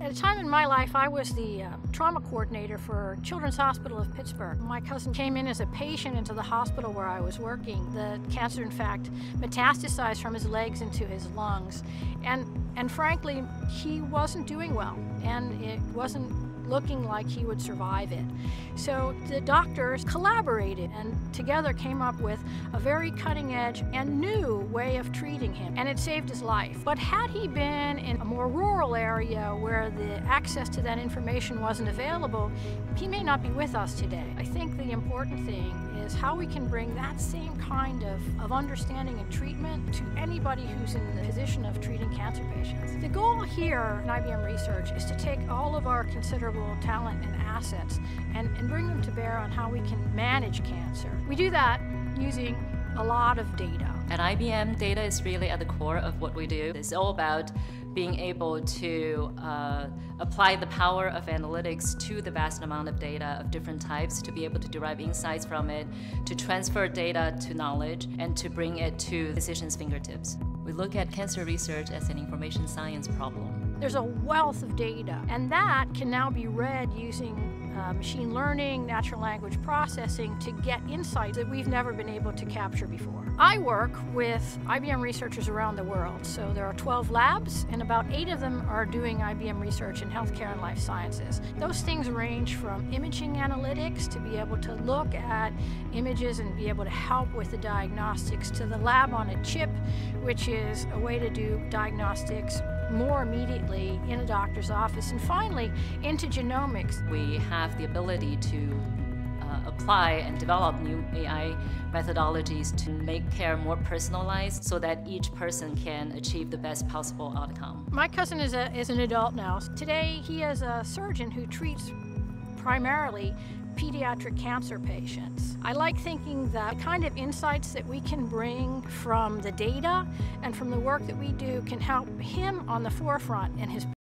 At a time in my life, I was the trauma coordinator for Children's Hospital of Pittsburgh. My cousin came in as a patient into the hospital where I was working. The cancer, in fact, metastasized from his legs into his lungs. And frankly, he wasn't doing well, and it wasn't looking like he would survive it. So the doctors collaborated and together came up with a very cutting edge and new way of treating him, and it saved his life. But had he been in a more rural area where the access to that information wasn't available, he may not be with us today. I think the important thing is how we can bring that same kind of understanding and treatment to anybody who's in the position of treating cancer patients. The goal here in IBM Research is to take all of our considerable talent and assets and bring them to bear on how we can manage cancer. We do that using a lot of data. At IBM, data is really at the core of what we do. It's all about being able to apply the power of analytics to the vast amount of data of different types, to be able to derive insights from it, to transfer data to knowledge, and to bring it to physicians' fingertips. We look at cancer research as an information science problem. There's a wealth of data, and that can now be read using machine learning, natural language processing to get insights that we've never been able to capture before. I work with IBM researchers around the world, so there are 12 labs, and about 8 of them are doing IBM research in healthcare and life sciences. Those things range from imaging analytics to be able to look at images and be able to help with the diagnostics, to the lab on a chip, which is a way to do diagnostics more immediately in a doctor's office, and finally into genomics. We have the ability to apply and develop new AI methodologies to make care more personalized so that each person can achieve the best possible outcome. My cousin is an adult now. Today he is a surgeon who treats primarily pediatric cancer patients. I like thinking that the kind of insights that we can bring from the data and from the work that we do can help him on the forefront in his